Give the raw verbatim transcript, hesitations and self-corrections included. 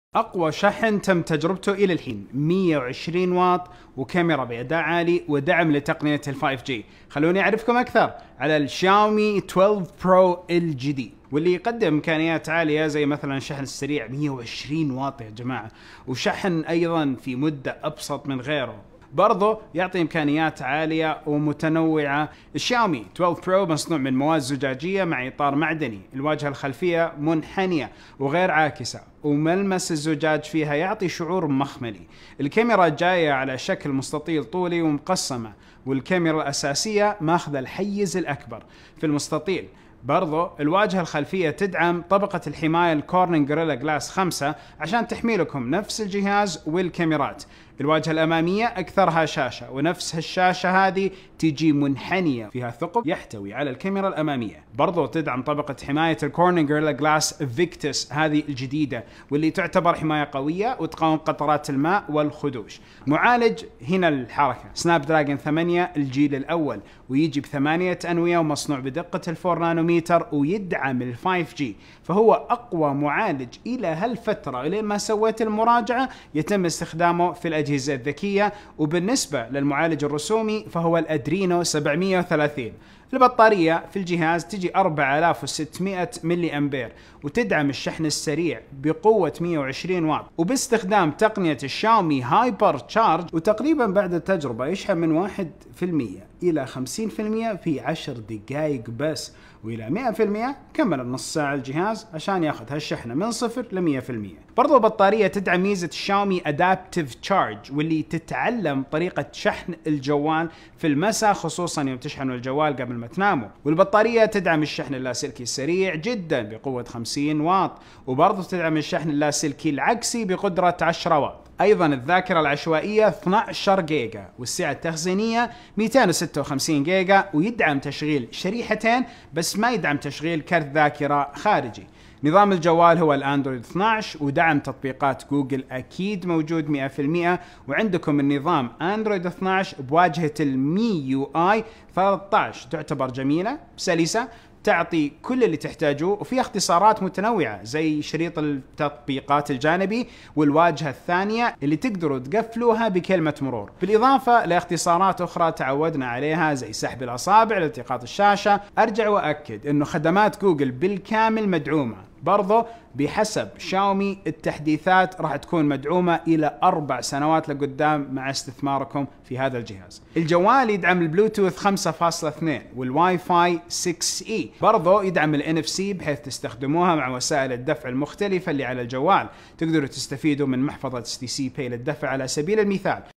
أقوى شحن تم تجربته إلى الحين مئة وعشرين واط وكاميرا بأداء عالي ودعم لتقنية ال فايف جي. خلوني أعرفكم أكثر على الشاومي اثنا عشر برو الجديد واللي يقدم إمكانيات عالية زي مثلا الشحن السريع مئة وعشرين واط يا جماعة، وشحن أيضا في مدة أبسط من غيره. برضه يعطي إمكانيات عالية ومتنوعة. الشاومي اثنا عشر برو مصنوع من مواد زجاجية مع إطار معدني، الواجهة الخلفية منحنية وغير عاكسة، وملمس الزجاج فيها يعطي شعور مخملي. الكاميرا جاية على شكل مستطيل طولي ومقسمة، والكاميرا الأساسية ماخذة الحيز الأكبر في المستطيل. برضو الواجهة الخلفية تدعم طبقة الحماية الكورنينج جوريلا جلاس خمسة عشان تحمي لكم نفس الجهاز والكاميرات. الواجهة الأمامية أكثرها شاشة، ونفس هالشاشة هذه تيجي منحنية فيها ثقب يحتوي على الكاميرا الأمامية. برضو تدعم طبقة حماية الكورنينج جوريلا جلاس فيكتس هذه الجديدة، واللي تعتبر حماية قوية وتقاوم قطرات الماء والخدوش. معالج هنا الحركة سناب دراجون ثمانية الجيل الأول، ويجي بثمانية أنوية ومصنوع بدقة الفور نانومتر ويدعم ال فايف جي، فهو أقوى معالج إلى هالفترة إلى ما سويت المراجعة يتم استخدامه في الأجهزة الذكية. وبالنسبة للمعالج الرسومي فهو الأدرينو سبعمئة وثلاثين. البطارية في الجهاز تجي أربعة آلاف وستمئة ملي أمبير، وتدعم الشحن السريع بقوة مئة وعشرين واط وباستخدام تقنية الشاومي هايبر تشارج. وتقريبا بعد التجربة يشحن من واحد بالمئة إلى خمسين بالمئة في عشر دقائق بس، وإلى مئة بالمئة كمل النص ساعة الجهاز عشان ياخذ هالشحنة من صفر ل مئة بالمئة. برضو البطارية تدعم ميزة الشاومي أدابتيف تشارج، واللي تتعلم طريقة شحن الجوال في المساء، خصوصا يوم تشحنوا الجوال قبل ما تناموا. والبطارية تدعم الشحن اللاسلكي السريع جدا بقوة خمسين واط، وبرضو تدعم الشحن اللاسلكي العكسي بقدرة عشرة واط. ايضا الذاكرة العشوائية اثني عشر جيجا، والسعة التخزينية مئتين وستة وخمسين جيجا، ويدعم تشغيل شريحتين بس ما يدعم تشغيل كرت ذاكرة خارجي. نظام الجوال هو الاندرويد اثني عشر، ودعم تطبيقات جوجل اكيد موجود مئة بالمئة. وعندكم النظام اندرويد اثني عشر بواجهة المي يو اي ثلاثة عشر، تعتبر جميلة سلسة، تعطي كل اللي تحتاجوه، وفي اختصارات متنوعة زي شريط التطبيقات الجانبي والواجهة الثانية اللي تقدروا تقفلوها بكلمة مرور، بالإضافة لاختصارات أخرى تعودنا عليها زي سحب الأصابع لالتقاط الشاشة. أرجع وأكد أنه خدمات جوجل بالكامل مدعومة. برضو بحسب شاومي التحديثات راح تكون مدعومة إلى أربع سنوات لقدام مع استثماركم في هذا الجهاز. الجوال يدعم البلوتوث خمسة فاصلة اثنين والواي فاي ستة اي، برضو يدعم ال إن إف سي بحيث تستخدموها مع وسائل الدفع المختلفة اللي على الجوال. تقدروا تستفيدوا من محفظة اس تي سي باي للدفع على سبيل المثال.